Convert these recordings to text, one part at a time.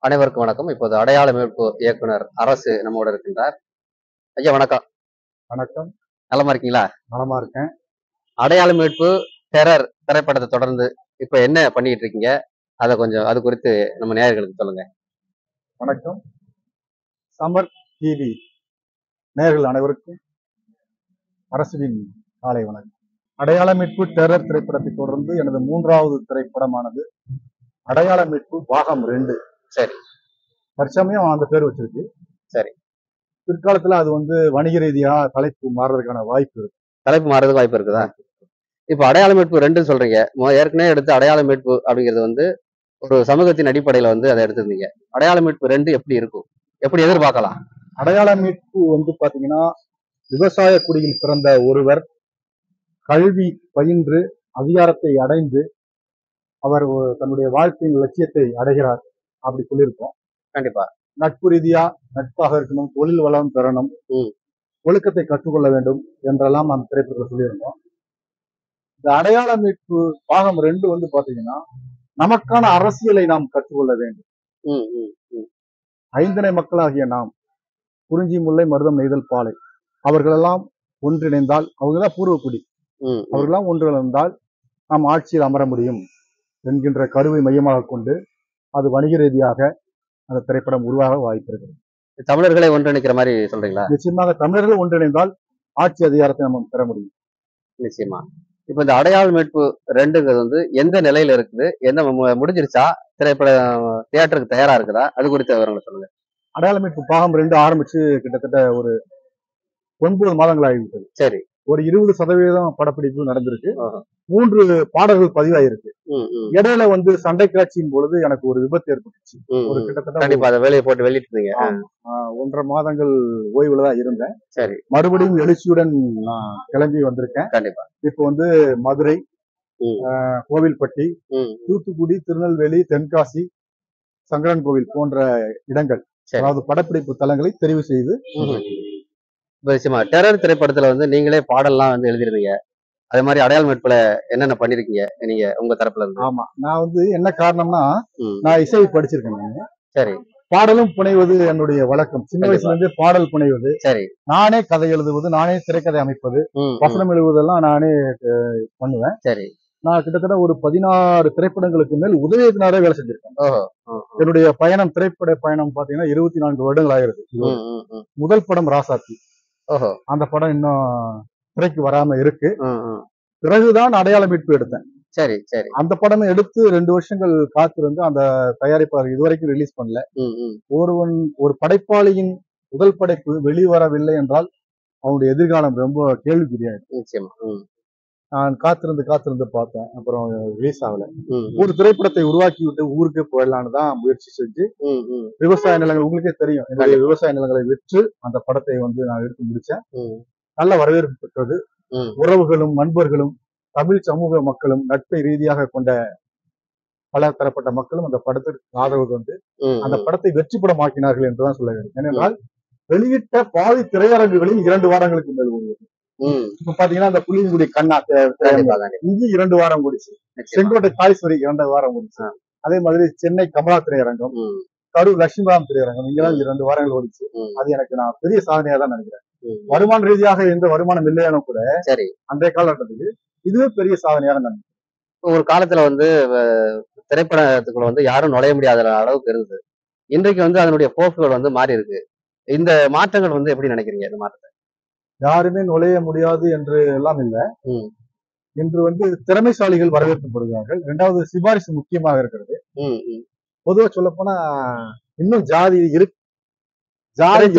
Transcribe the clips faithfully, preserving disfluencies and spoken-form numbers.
அனைவருக்கும் வணக்கம். இப்போது அடையாள மீட்பு இயக்குனர் அரசு நம்மோட இருக்கின்றார். ஐயா வணக்கம். வணக்கம். நலமா இருக்கீங்களா? நலமா இருக்கேன். அடையாள மீட்பு டெரர் திரைப்படத்தை தொடர்ந்து இப்ப என்ன பண்ணிட்டு இருக்கீங்க? அதை கொஞ்சம் அது குறித்து நம்ம நேயர்களுக்கு சொல்லுங்க. வணக்கம். சமர் டிவி நேயர்கள் அனைவருக்கும் அரசுவின் காலை வணக்கம். அடையாள மீட்பு டெரர் திரைப்படத்தை தொடர்ந்து எனது மூன்றாவது திரைப்படமானது அடையாள மீட்பு பாகம் ரெண்டு. சரி. தற்சமயம் அந்த பேர் வச்சிருக்கு. சரி. பிற்காலத்துல அது வந்து வணிக ரீதியா தலைப்பு மாறுறதுக்கான வாய்ப்பு இருக்கு. தலைப்பு மாறுறதுக்கு வாய்ப்பு இருக்குதா? இப்ப அடையாள மீட்பு ரெண்டுன்னு சொல்றீங்க. ஏற்கனவே எடுத்து அடையாள மீட்பு அப்படிங்கிறது வந்து ஒரு சமூகத்தின் அடிப்படையில வந்து அதை எடுத்திருந்தீங்க. அடையாள மீட்பு ரெண்டு எப்படி இருக்கும்? எப்படி எதிர்பார்க்கலாம்? அடையாள மீட்பு வந்து பாத்தீங்கன்னா, விவசாய குடியில் பிறந்த ஒருவர் கல்வி பயின்று அதிகாரத்தை அடைந்து அவர் தன்னுடைய வாழ்க்கையின் லட்சியத்தை அடைகிறார் அப்படி சொல்லியிருக்கோம். கண்டிப்பா. நட்பு ரீதியா நட்பாக இருக்கணும், தொழில் வளம் பெறணும், ஒழுக்கத்தை கற்றுக்கொள்ள வேண்டும் என்றெல்லாம் அந்த திரைப்படத்தில் சொல்லியிருந்தோம். இந்த அடையாள மீட்பு பாகம் ரெண்டு வந்து பாத்தீங்கன்னா, நமக்கான அரசியலை நாம் கற்றுக்கொள்ள வேண்டும். ஐந்தனை மக்களாகிய நாம், குறிஞ்சி முல்லை மருதம் நெய்தல் பாலை, அவர்களெல்லாம் ஒன்றிணைந்தால், அவங்கதான் பூர்வக்குடி, அவர்களெல்லாம் ஒன்றிணைந்தால் நாம் ஆட்சியில் அமர முடியும் என்கின்ற கருவை மையமாக கொண்டு அது வணிக ரீதியாக அந்த திரைப்படம் உருவாக வாய்ப்பு இருக்கிறது. தமிழர்களை ஒன்றிணைக்கிற மாதிரி சொல்றீங்களா? நிச்சயமாக தமிழர்கள் ஒன்றிணைந்தால் ஆட்சி அதிகாரத்தை நம்ம பெற முடியும். நிச்சயமா. இப்ப இந்த அடையாள மீட்பு ரெண்டுங்கிறது வந்து எந்த நிலையில இருக்குது, என்ன முடிஞ்சிருச்சா, திரைப்பட தியேட்டருக்கு தயாரா இருக்குதா, அது குறித்த விவரங்களை சொல்லுங்க. அடையாள மீட்பு பாகம் ரெண்டு ஆரம்பிச்சு கிட்டத்தட்ட ஒரு ஒன்பது மாதங்கள் ஆகிவிட்டது. சரி. ஒரு இருபது சதவீதம் படப்பிடிப்பு நடந்திருக்கு. மூன்று பாடல்கள் பதிவாயிருக்கு. இடையில வந்து சண்டை காட்சியின் பொழுது எனக்கு ஒரு விபத்து ஏற்பட்டுச்சு. ஒரு கிட்டத்தட்ட வேலையை போட்டு வெளியிட்டு ஒன்றரை மாதங்கள் ஓய்வுல தான் இருந்தேன். சரி. மறுபடியும் எழுச்சியுடன் நான் கிளம்பி வந்திருக்கேன். கண்டிப்பா. இப்ப வந்து மதுரை, கோவில்பட்டி, தூத்துக்குடி, திருநெல்வேலி, தென்காசி, சங்கரன் கோவில் போன்ற இடங்கள், அதாவது படப்பிடிப்பு தலங்களை தெரிவு செய்து டெரர் திரைப்படத்துல வந்து நீங்களே பாடல்லாம் வந்து எழுதிருந்தீங்க. அதே மாதிரி அடையாள மீட்புல என்னென்ன பண்ணிருக்கீங்க நீங்க உங்க தரப்புல இருந்து? ஆமா, நான் வந்து என்ன காரணம்னா, நான் இசை படிச்சிருக்கேன். சரி. பாடலும் புனைவது என்னுடைய வழக்கம். சின்ன வயசுல இருந்து பாடல் புனைவது, சரி, நானே கதை எழுதுவது, நானே திரைக்கதை அமைப்பது, வசனம் எழுதுவதெல்லாம் நானே பண்ணுவேன். சரி. நான் கிட்டத்தட்ட ஒரு பதினாறு திரைப்படங்களுக்கு மேல் உதவி இயக்குனரே வேலை செஞ்சிருக்கேன். என்னுடைய பயணம், திரைப்பட பயணம் பாத்தீங்கன்னா இருபத்தி நான்கு வருடங்கள் ஆகிறது. முதல் படம் ராசாத்தி. அந்த படம் இன்னும் திரைக்கு வராம இருக்கு. பிறகுதான் அடையாள மீட்பு எடுத்தேன். சரி சரி. அந்த படமே எடுத்து ரெண்டு வருஷங்கள் காத்திருந்து அந்த தயாரிப்பாளர் இதுவரைக்கும் ரிலீஸ் பண்ணல. ஒருவன் ஒரு படைப்பாளியின் முதல் படைப்பு வெளிவரவில்லை என்றால் அவனுடைய எதிர்காலம் ரொம்ப கேள்விக்குறியாயிடும். நான் காத்திருந்து காத்திருந்து பார்த்தேன். அப்புறம் ரிலீஸ் ஆகல. ஒரு திரைப்படத்தை உருவாக்கி விட்டு ஊருக்கே போயிடலான்னு தான் முயற்சி செஞ்சு, விவசாய நிலங்கள் உங்களுக்கே தெரியும், என்னுடைய விவசாய நிலங்களை விற்று அந்த படத்தை வந்து நான் எடுத்து முடிச்சேன். நல்ல வரவேற்பு பெற்றது. உறவுகளும் நண்பர்களும் தமிழ் சமூக மக்களும் நட்பை ரீதியாக கொண்ட பல தரப்பட்ட மக்களும் அந்த படத்திற்கு ஆதரவு வந்து அந்த படத்தை வெற்றி படமாக்கினார்கள் என்றுதான் சொல்ல வேண்டும். ஏனென்றால் வெளியிட்ட பாதி திரையரங்குகளில் இரண்டு வாரங்களுக்கு மேல் ஓடியது. இப்ப பாத்தீங்கன்னா அந்த புளியங்குடி கண்ணா இங்கு இரண்டு வாரம் கூடிச்சு. செங்கோட்டை தாய்ஸ்வரி இரண்டு வாரம் கூடிச்சு. அதே மாதிரி சென்னை கமலா திரையரங்கம், கரூர் லட்சுமிராம் திரையரங்கம், இங்கெல்லாம் இரண்டு வாரங்கள் ஓடிச்சு. அது எனக்கு நான் பெரிய சாதனையா தான் நினைக்கிறேன். வருமான ரீதியாக எந்த வருமானம் இல்லையானும் கூட சரி அன்றைய காலகட்டத்துக்கு இதுவே பெரிய சாதனையாக நினைக்கிறேன். ஒரு காலத்துல வந்து திரைப்படத்துக்குள்ள வந்து யாரும் நுழைய முடியாத அளவுக்கு இருந்தது. இன்றைக்கு வந்து அதனுடைய போக்குகள் வந்து மாறி இருக்கு. இந்த மாற்றங்கள் வந்து எப்படி நினைக்கிறீங்க? இந்த மாற்றத்தை யாருமே நுழைய முடியாது என்று எல்லாம் இல்லை. இன்று வந்து திறமைசாலிகள் வரவேற்கப்படுகிறார்கள். இரண்டாவது சிபாரிசு முக்கியமாக இருக்கிறது. பொதுவா சொல்ல போனா இன்னும் ஜாதி இருக்கு. ஜாதி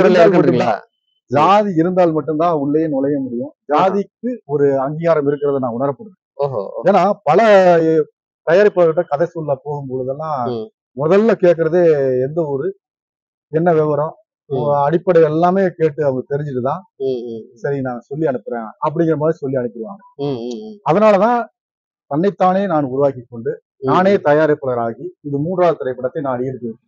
ஜாதி இருந்தால் மட்டும்தான் உள்ளே நுழைய முடியும். ஜாதிக்கு ஒரு அங்கீகாரம் இருக்கிறத நான் உணரப்படுறேன். ஏன்னா பல தயாரிப்பாளர்கிட்ட கதை சொல்ல போகும் பொழுதெல்லாம் முதல்ல கேட்கறதே எந்த ஊரு, என்ன விவரம், அடிப்படை எல்லாமே கேட்டு அவங்க தெரிஞ்சுட்டுதான் சரி நான் சொல்லி அனுப்புறேன் அப்படிங்கிற மாதிரி சொல்லி அனுப்பிடுவாங்க. அதனாலதான் தன்னைத்தானே நான் உருவாக்கி கொண்டு நானே தயாரிப்பாளராகி இது மூன்றாவது திரைப்படத்தை நான் ஈடுபடுத்தேன்.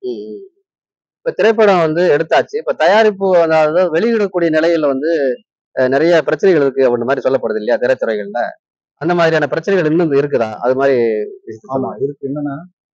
இப்ப திரைப்படம் வந்து எடுத்தாச்சு. இப்ப தயாரிப்பு அதாவது வெளியிடக்கூடிய நிலையில வந்து நிறைய பிரச்சனைகள் இருக்கு அப்படின்ற மாதிரி சொல்லப்படுது இல்லையா திரைத்துறைகள்ல? அந்த மாதிரியான பிரச்சனைகள் இன்னும் இருக்குதா? அது மாதிரி ஆமா இருக்கு. என்னன்னா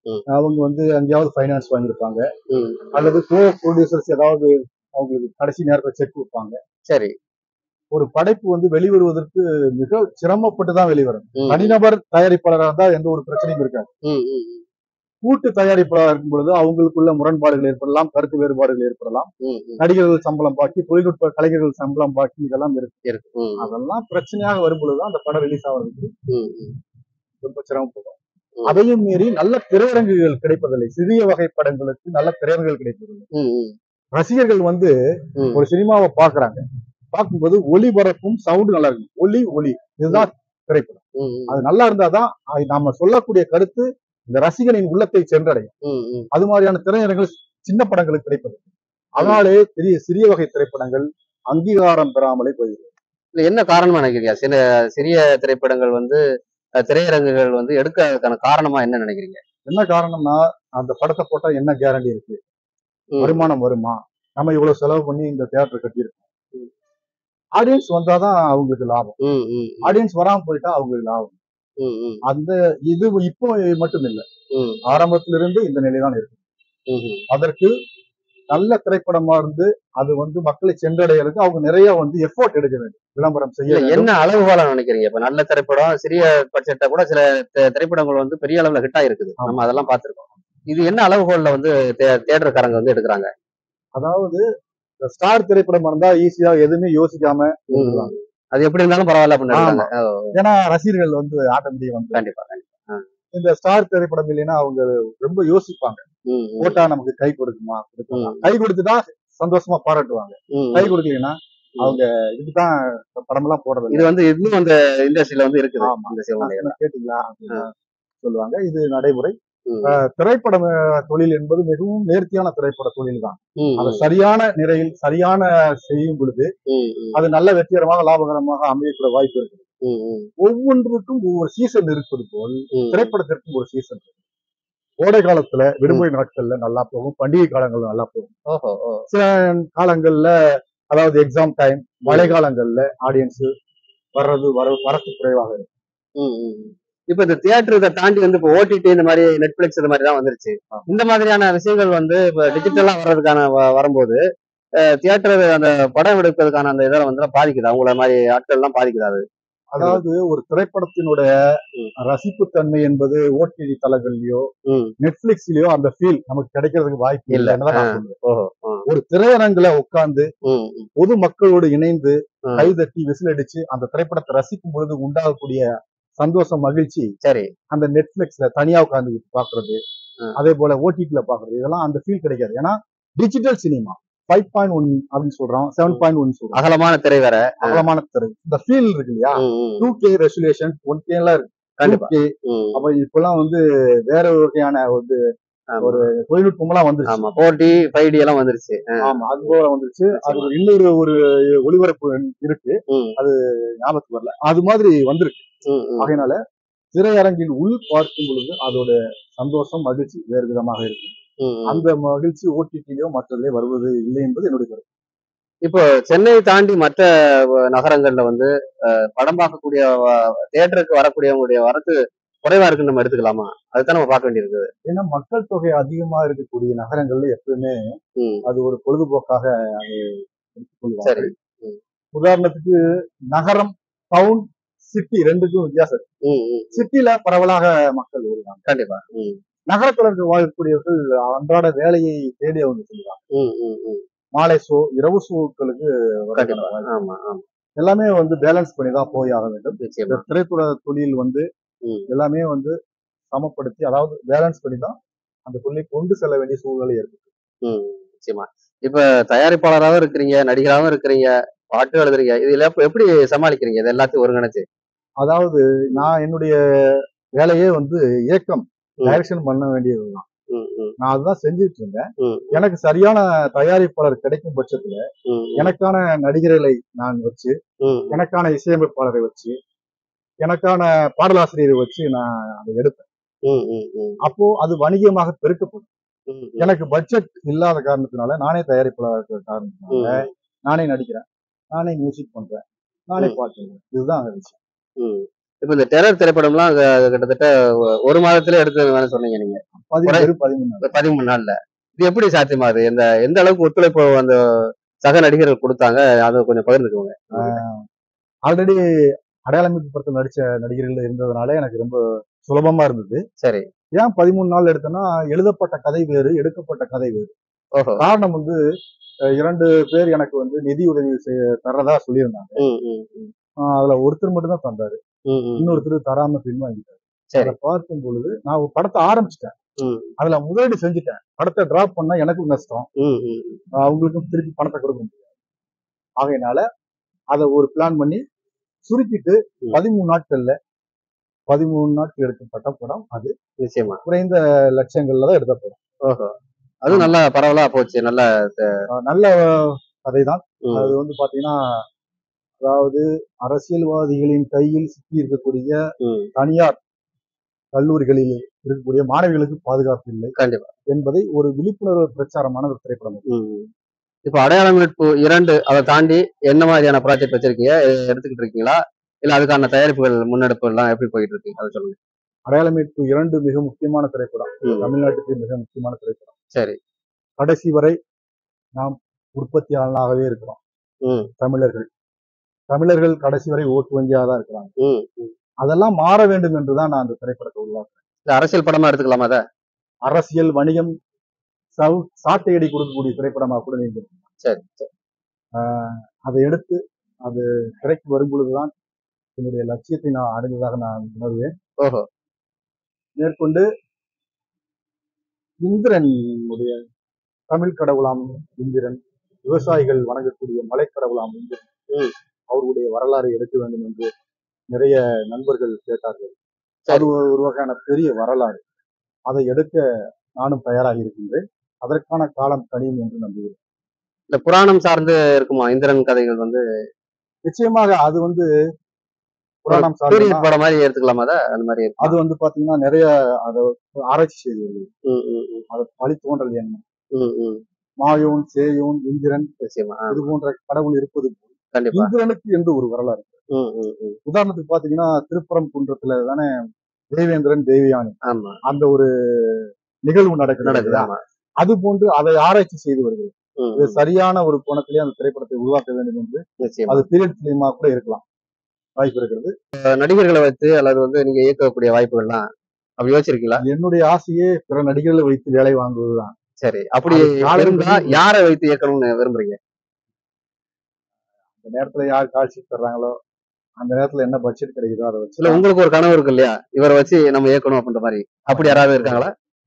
ம். அவங்க வந்து எங்கேயாவது ஃபைனான்ஸ் வாங்கியிருப்பாங்க, ம். அல்லது கோ ப்ரொடியூசர்ஸ் ஏதாவது அவங்களுக்கு கடைசி நேரத்துல செக் கொடுப்பாங்க. சரி. ஒரு படைப்பு வந்து வெளிவருவதற்கு மிக சிரமப்பட்டு தான் வெளிவரும். ம். தனிநபர் தயாரிப்பாளராக இருந்தா எந்த ஒரு பிரச்சனையும் இருக்காது. ம். ம். கூட்டு தயாரிப்பாளராக இருக்கும் பொழுது அவங்களுக்குள்ள முரண்பாடுகள் ஏற்படலாம், கருத்து வேறுபாடுகள் ஏற்படலாம். ம். ம். நடிகர்கள் சம்பளம் பாக்கி, தொழில்நுட்ப கலைஞர்கள் சம்பளம் பாக்கி இதெல்லாம் இருக்கு. இருக்கு. ம். அதெல்லாம் பிரச்சனையாக வரும் பொழுதுதான் அந்த படம் ரிலீஸ் ஆகிறதுக்கு ம். ம். ரொம்ப சிரமப்படும். ம். அதையும் மீறி நல்ல திரையரங்குகள் கிடைப்பதில்லை. சிறிய வகை படங்களுக்கு நல்ல திரையரங்குகள் கிடைப்பதில்லை. ம். ம். ரசிகர்கள் வந்து ம். ஒரு சினிமாவை பாக்குறாங்க. பார்க்கும்போது ஒளிபரப்பும் சவுண்ட் நல்லா இருக்கும். ஒலி ஒளி இதுதான் திரைப்படம். ம். ம். அது நல்லா இருந்தாதான் அது நாம சொல்லக்கூடிய கருத்து இந்த ரசிகனின் உள்ளத்தை சென்றடையும். ம். ம். அது மாதிரியான திரையரங்குகள் சின்ன படங்களுக்கு கிடைப்பது. அதனாலே பெரிய சிறிய வகை திரைப்படங்கள் அங்கீகாரம் பெறாமலே போயிருக்கு. இல்ல என்ன காரணமா நினைக்கிறீங்க? சில சிறிய திரைப்படங்கள் வந்து அஹ், திரையரங்குகள் வந்து எடுக்காததுக்கான காரணமா என்ன நினைக்கிறீங்க? என்ன காரணம்னா அந்த படத்தை போட்டா என்ன கேரண்டி இருக்கு? ம். வருமானம் வருமா? நம்ம இவ்வளவு செலவு பண்ணி இந்த தியேட்டர் கட்டியிருக்கோம். ம். ஆடியன்ஸ் வந்தாதான் அவங்களுக்கு லாபம். ம். ம். ஆடியன்ஸ் வராம போயிட்டா அவங்களுக்கு லாபம். ம். ம். அந்த இது இப்போ மட்டும் இல்ல, ம். ஆரம்பத்திலிருந்து இந்த நிலைதான் இருக்கு. ம். அதற்கு நல்ல திரைப்படமா இருந்து அது வந்து மக்களை சென்றடைகிறதுக்கு அவங்க நிறைய வந்து எஃபோர்ட் எடுக்க வேண்டும், விளம்பரம் செய்ய இல்ல வேண்டும். என்ன அளவுகோலா நினைக்கிறீங்க? இப்ப நல்ல திரைப்படம், சிறிய பட்ஜெட்டா கூட சில தி- திரைப்படங்கள் வந்து பெரிய அளவுல ஹிட் ஆயிருக்குது. ஆமா. நம்ம அதெல்லாம் பார்த்திருக்கோம். இது என்ன அளவுகோல்ல வந்து தே- தியேட்டர்காரங்க வந்து எடுக்கிறாங்க? அதாவது ஸ்டார் திரைப்படம் இருந்தா ஈஸியா எதுவுமே யோசிக்காம ம். எடுத்துருவாங்க. அது எப்படி இருந்தாலும் பரவாயில்ல அப்படின்னு ஆமா. எடுக்கிறாங்க. ஓ, ஏன்னா ரசிகர்கள் வந்து ஆட்டோமேட்டிக்கா வந்து கண்டிப்பா கண்டிப்பா. ஆ. இந்த ஸ்டார் திரைப்படம் இல்லைன்னா அவங்க ரொம்ப யோசிப்பாங்க. ம். ம். போட்டா நமக்கு கை கொடுக்குமா கொடுக்குமா? ம். கை கொடுத்துட்டா சந்தோஷமா பாராட்டுவாங்க. ம். கை ம். கொடுக்கலைன்னா அவங்க இதுதான் படம் எல்லாம் போடுறது. இது வந்து இன்னும் அந்த இண்டஸ்ட்ரியில வந்து இருக்குது. ஆமா. இந்த சிவகங்கையில. கேட்டீங்களா அப்படின்னு சொல்லுவாங்க. இது நடைமுறை. ம். அஹ், திரைப்பட அஹ், தொழில் என்பது மிகவும் நேர்த்தியான திரைப்பட தொழில் தான். ம். அதை ம். சரியான நிறையில் சரியான செய்யும் பொழுது ம். ம். அது நல்ல வெற்றிகரமாக லாபகரமாக அமையக்கூட வாய்ப்பு இருக்கு. ம். ம். ஒவ்வொன்றுக்கும் ஒவ்வொரு சீசன் இருப்பது போல் ம். திரைப்படத்திற்கும் ஒரு சீசன் இருக்கு. கோடை காலத்துல விடுமுறை நாட்கள்ல நல்லா போகும், பண்டிகை காலங்கள்ல நல்லா போகும். ஓஹோ. ஓ. சில காலங்கள்ல அதாவது எக்ஸாம் டைம் மழை காலங்கள்ல ஆடியன்ஸ் வர்றது வர வரத்து குறைவாக இருக்கும். ம். ம். ம். இப்ப இந்த தியேட்டர் இதை தாண்டி வந்து இப்போ ஓடிடி இந்த மாதிரி நெட்ஃபிளிக்ஸ் இந்த மாதிரி தான் வந்துருச்சு. இந்த மாதிரியான விஷயங்கள் வந்து இப்ப டிஜிட்டலா வர்றதுக்கான வ- வரும்போது தியேட்டர் அந்த படம் எடுக்கிறதுக்கான அந்த இதெல்லாம் வந்து பாதிக்குது. அவங்கள மாதிரி ஆட்கள் எல்லாம் பாதிக்குது அது. அதாவது ஒரு திரைப்படத்தினுடைய ம். ரசிப்பு தன்மை என்பது ஓடிடி தளங்கள்லயோ ம். நெட்ஃபிளிக்ஸ்லயோ அந்த ஃபீல் நமக்கு கிடைக்கிறதுக்கு வாய்ப்பு இல்ல. இல்லைன்னு தான் ஆ. நான் சொல்லுவேன். ஓஹோ. ஆ. ஒரு திரையரங்குல உட்கார்ந்து ம். ம். பொது மக்களோடு இணைந்து ஆ. கைதட்டி விசில் அடிச்சு அந்த திரைப்படத்தை ரசிக்கும் பொழுது உண்டாகக்கூடிய சந்தோஷம் மகிழ்ச்சி சரி. அந்த நெட்ஃபிளிக்ஸ்ல தனியா உட்கார்ந்து பாக்குறது, ஆ. அதே போல ஓடிடில பாக்குறது இதெல்லாம் அந்த ஃபீல் கிடைக்காது. ஏன்னா digital cinema five point one அப்படின்னு சொல்றோம், செவன் பாயிண்ட் ஒன் சொல்றோம், அகலமான திரை வேற. அகலமான திரை. இந்த ஃபீல் இருக்கு இல்லையா? ம். ம். Two K resolution one K எல்லாம் இருக்கு. கண்டிப்பா. டூ கே ம். அப்ப இப்பெல்லாம் வந்து வேற வகையான வந்து ஆமா. ஒரு தொழில்நுட்பமெல்லாம் வந்துருச்சு. ஆமா. ஃபோர் டி ஃபைவ் டி எல்லாம் வந்துருச்சு. ஆ. ஆமா, அது போல வந்துருச்சு. அது ஒரு இன்னொரு ஒரு ஒளிபரப்பு இருக்கு, ம். ஞாபகத்துக்கு வரல. அது மாதிரி வந்திருக்கு. ம். ம். ஆகையினால திரையரங்கில் உள் பார்க்கும் பொழுது அதோட சந்தோஷம் மகிழ்ச்சி வேறு விதமாக இருக்கு. ம். ம். அந்த மகிழ்ச்சி ஓடிடிலயோ மற்றதிலே வருவது இல்லை என்பது என்னுடைய கருத்து. இப்போ சென்னை தாண்டி மற்ற அஹ், நகரங்கள்ல வந்து அஹ், படம் பார்க்கக்கூடிய தியேட்டருக்கு வரக்கூடியவங்களுடைய வரத்து குறைவா இருக்குன்னு நம்ம எடுத்துக்கலாமா? அதுதான் நம்ம பார்க்க வேண்டியிருக்கு. ஏன்னா மக்கள் தொகை அதிகமா இருக்கக்கூடிய நகரங்கள்ல எப்பவுமே ம். அது ஒரு பொழுதுபோக்காக அதை எடுத்துக்கொள்வாங்க. சரி. ம். உதாரணத்துக்கு நகரம், டவுன், சிட்டி ரெண்டுக்கும் வித்தியாசம் இருக்கு. ம். ம். சிட்டில பரவலாக மக்கள் வருவாங்க. கண்டிப்பா. ம். நகரத்துல இருக்க வாழக்கூடியவர்கள் அன்றாட வேலையை தேடி அவங்க செல்வாங்க. ம். ம். ம். மாலை ஷோ, இரவு ஷோக்களுக்கு கண்டிப்பா. ஆமா ஆமா. எல்லாமே வந்து பேலன்ஸ் பண்ணி தான் போய் ஆக வேண்டும். இந்த நிச்சயமா. திரைப்பட தொழில் வந்து ம். எல்லாமே வந்து சமப்படுத்தி அதாவது பேலன்ஸ் பண்ணி தான் அந்த தொழிலை கொண்டு செல்ல வேண்டிய சூழ்நிலை இருக்கு. ம். நிச்சயமா. இப்ப தயாரிப்பாளராகவும் இருக்கிறீங்க, நடிகராகவும் இருக்கிறீங்க, பாட்டு எழுதுறீங்க. இதுல எப்ப- எப்படி சமாளிக்கிறீங்க இது எல்லாத்தையும் ஒருங்கிணைச்சு? அதாவது நான் என்னுடைய வேலையே வந்து இயக்கம் ம். டைரக்ஷன் பண்ண வேண்டியதுதான். ம். ம். நான் அதுதான் செஞ்சுட்டு இருந்தேன். ம். எனக்கு சரியான தயாரிப்பாளர் கிடைக்கும் பட்சத்துல ம். எனக்கான நடிகர்களை நான் வச்சு, ம். எனக்கான இசையமைப்பாளரை வச்சு, எனக்கான பாடலாசிரியரை வச்சு நான் அதை எடுப்பேன். ம். ம். ம். அப்போ அது வணிகமாக பெருக்கப்படும். ம். எனக்கு பட்ஜெட் இல்லாத காரணத்தினால நானே தயாரிப்பாளர் இருக்கிற காரணத்தினால ம். நானே நடிக்கிறேன், நானே மியூசிக் பண்றேன், நானே ம். பாட்டு எழுதுறேன். இதுதான் அந்த விஷயம். ம். இப்ப இந்த டெரர் திரைப்படம்லாம் அங்க கிட்டத்தட்ட ஒ- ஒரு மாதத்துல எடுத்து சொன்னீங்க நீங்க. பதிமூணு பதிமூணு நாள். பதிமூணு நாள்ல இது எப்படி சாத்தியமாகுது? எந்த எந்த அளவுக்கு ஒத்துழைப்பு அந்த சக நடிகர்கள் கொடுத்தாங்க, அதை கொஞ்சம் பகிர்ந்துக்கோங்க. ஆல்ரெடி அடையாளம் படத்தில் நடிச்ச நடிகர்கள் இருந்ததுனால எனக்கு ரொம்ப சுலபமா இருந்தது. சரி. ஏன் பதிமூணு நாள் எடுத்தேன்னா, எழுதப்பட்ட கதை வேறு, எடுக்கப்பட்ட கதை வேறு. ஓஹோ. காரணம் வந்து அஹ், இரண்டு பேர் எனக்கு வந்து நிதி உதவி செய்ய தர்றதா சொல்லியிருந்தாங்க. ம், ம், ம். ஆஹ் அதுல ஒருத்தர் மட்டும் தான் தந்தாரு, ம், ம். இன்னொருத்தர் தராம பின் வாங்கிட்டாரு. சரி. அதை பார்க்கும் பொழுது நான் ஒரு படத்தை ஆரம்பிச்சிட்டேன், ம், அதுல முதலீடு செஞ்சுட்டேன், படத்தை டிராப் பண்ணா எனக்கும் நஷ்டம், ம், ம். ஆஹ் அவங்களுக்கும் திருப்பி பணத்தை கொடுக்க முடியாது. ஆகையினால அதை ஒரு பிளான் பண்ணி சுருக்கிட்டு ம். பதிமூணு நாட்கள்ல பதிமூணு நாட்கள் எடுக்கப்பட்ட படம் அது. நிச்சயமா. குறைந்த லட்சங்கள்ல தான் எடுத்த படம். ஓஹோ. அது நல்லா பரவலா போச்சு. நல்ல ஆஹ் நல்ல கதைதான். ம், அது வந்து பாத்தீங்கன்னா, அதாவது அரசியல்வாதிகளின் கையில் சிக்கி இருக்கக்கூடிய ம். தனியார் கல்லூரிகளில் இருக்கக்கூடிய மாணவிகளுக்கு பாதுகாப்பு இல்லை கண்டிப்பா. என்பதை ஒரு விழிப்புணர்வு பிரச்சாரமான ஒரு திரைப்படம் அது. ம். இப்ப அடையாளம் மீட்பு இரண்டு அதை தாண்டி என்ன மாதிரியான ப்ராஜெக்ட் வச்சிருக்கீங்க? எ- எடுத்துக்கிட்டு இருக்கீங்களா? இல்ல அதுக்கான தயாரிப்புகள் முன்னெடுப்பு எல்லாம் எப்படி போயிட்டு இருக்கு? அதை சொல்லுங்க. அடையாள மீட்பு இரண்டு மிக முக்கியமான திரைப்படம், ம். தமிழ்நாட்டுக்கு மிக முக்கியமான திரைப்படம். சரி. கடைசி வரை நாம் உற்பத்தியாளனாகவே இருக்கிறோம். ம், தமிழர்கள் தமிழர்கள் கடைசி வரை ஓட்டு வங்கியாக தான் இருக்கிறாங்க. ம், ம். அதெல்லாம் மாற வேண்டும் என்றுதான் நான் அந்த திரைப்படத்தை உருவாக்குறேன். இந்த அரசியல் படமா எடுத்துக்கலாமா அத? அரசியல், வணிகம், சவு- சாட்டையடி கொடுக்கக்கூடிய திரைப்படமா கூட நீங்க சரி, சரி. ஆஹ் அதை எடுத்து அது திரைக்கு வரும் பொழுதுதான் என்னுடைய லட்சியத்தை நான் அடைந்ததாக நான் உணர்வேன். ஓஹோ. மேற்கொண்டு இந்திரன் உடைய தமிழ் கடவுளாம் இந்திரன், விவசாயிகள் வணங்கக்கூடிய மலைக்கடவுளாம் இந்திரன், ம். அவருடைய வரலாறை எடுக்க வேண்டும் என்று நிறைய நண்பர்கள் கேட்டார்கள். சரி. அது ஒரு ஒரு வகையான பெரிய வரலாறு. அதை எடுக்க நானும் தயாராகி இருக்கின்றேன். அதற்கான காலம் கனியும் என்று நம்புகிறேன். இந்த புராணம் சார்ந்து இருக்குமா இந்திரன் கதைகள் வந்து? நிச்சயமாக அது வந்து ஒரு புராணம் சூரியன் சார்ந்த, படம் மாதிரி எடுத்துக்கலாமா அத? அந்த மாதிரி இருக்குமா? அது வந்து பாத்தீங்கன்னா நிறைய அதை ஆராய்ச்சி செய்து வருகிறது. ம், ம், ம். அது வழி தோன்றல் என்ன, ம், ம். மாயோன், சேயோன், இந்திரன், நிச்சயமா. ஆ, இது போன்ற கடவுள் இருப்பது போல் கண்டிப்பா. இந்திரனுக்கு என்று ஒரு வரலாறு. ம், ம், ம். உதாரணத்துக்கு பாத்தீங்கன்னா, திருப்பரங்குன்றத்துல தானே தேவேந்திரன் தேவயானி ஆமா. அந்த ஒரு நிகழ்வு நடக்குது நடக்குது. இல்லையா? ஆமா. அது போன்று அதை ஆராய்ச்சி செய்து வருகிறது. ம், இது ம். சரியான ஒரு கோணத்திலே அந்த திரைப்படத்தை உருவாக்க வேண்டும் என்று, நிச்சயமா. அது பீரியட் பிலிமா கூட இருக்கலாம், வாய்ப்பு இருக்கிறது. அஹ் நடிகர்களை வைத்து அல்லது வந்து நீங்க இயக்கக்கூடிய வாய்ப்புகள்லாம் அப்படி யோசிச்சிருக்கீங்களா? என்னுடைய ஆசையே பிற நடிகர்களை வைத்து வேலை வாங்குவதுதான். சரி. அப்படி அது காலம் இருந்தா விடியும். யாரை வைத்து இயக்கணும்னு விரும்புறீங்க? அந்த நேரத்துல யார் காட்சி தர்றாங்களோ, அந்த நேரத்துல என்ன பட்ஜெட் கிடைக்குதோ அதை வச்சு இல்ல உங்களுக்கு ஒரு கனவு இருக்கு இல்லையா, இவரை வச்சு நம்ம இயக்கணும் அப்படின்ற மாதிரி, அப்படி யாராவது இருக்காங்களா?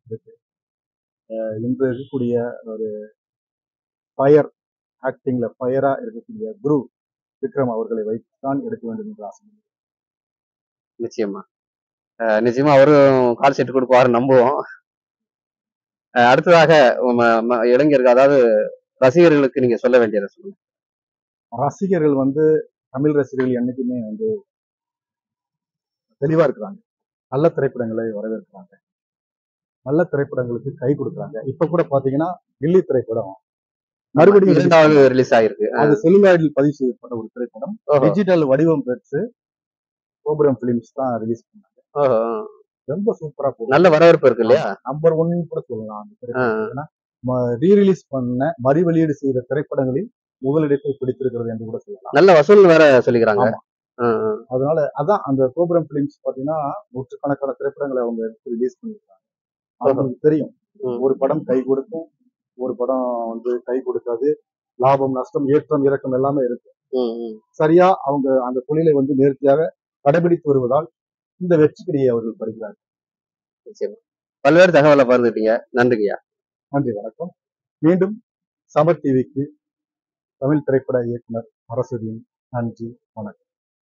இன்று இருக்கக்கூடிய ஒரு ஃபயர் ஆக்டிங்ல ஃபயரா இருக்கக்கூடிய குரு விக்ரம் அவர்களை வைத்துதான் எடுக்க வேண்டும் என்று ஆசை. நிச்சயமா. அஹ் நிச்சயமா அவரும் கால் ஷீட் கொடுப்பாரு நம்புவோம். அஹ் அடுத்ததாக ம- ம- இளைஞர்கள் அதாவது ரசிகர்களுக்கு நீங்க சொல்ல வேண்டியதை சொல்லுங்க. ரசிகர்கள் வந்து தமிழ் ரசிகர்கள் என்னைக்குமே வந்து தெளிவா இருக்கிறாங்க. நல்ல திரைப்படங்களை வரவேற்கிறாங்க, நல்ல திரைப்படங்களுக்கு கை கொடுக்குறாங்க. இப்ப கூட பாத்தீங்கன்னா கில்லி திரைப்படம் மறுபடியும் இரண்டாவது ரிலீஸ் ஆயிருக்கு. அது செல்லுலாய்டில் பதிவு செய்யப்பட்ட ஒரு திரைப்படம். ஓஹோ. டிஜிட்டல் வடிவம் பெற்று கோபுரம் பிலிம்ஸ் தான் ரிலீஸ் பண்ணாங்க. ஓஹோ. ரொம்ப சூப்பரா போகும். நல்ல வரவேற்பு இருக்கு இல்லையா? நம்பர் ஒன்னு கூட சொல்லலாம் அந்த ஆ, திரைப்படம். ஏன்னா ரீரிலீஸ் பண்ண மறு வெளியீடு செய்த திரைப்படங்களில் முதலிடத்தை பிடித்திருக்கிறது என்று கூட சொல்லலாம். நல்ல வசூல் வேற சொல்லிக்கிறாங்க. ஆமா. ஆ, ஆ. அதனால அதான் அந்த கோபுரம் பிலிம்ஸ் பாத்தீங்கன்னா நூற்றுக்கணக்கான திரைப்படங்களை அவங்க எடுத்து ரிலீஸ் பண்ணிருக்காங்க. அவங்களுக்கு தெரியும் ம். ஒரு படம் கை கொடுக்கும், ஒரு படம் வந்து கை கொடுக்காது, லாபம் நஷ்டம் ஏற்றம் இறக்கம் எல்லாமே இருக்கு. ம், ம். சரியா அவங்க அந்த தொழிலை வந்து நேர்த்தியாக கடைபிடித்து வருவதால் இந்த வெற்றிக்கடியை அவர்கள் பெறுகிறார்கள். நிச்சயமா. பல்வேறு தகவலை பகிர்ந்துட்டீங்க. நன்றிங்கய்யா. நன்றி, வணக்கம். மீண்டும் சமர் டிவிக்கு தமிழ் திரைப்பட இயக்குனர் அரசுதீன் நன்றி, வணக்கம்.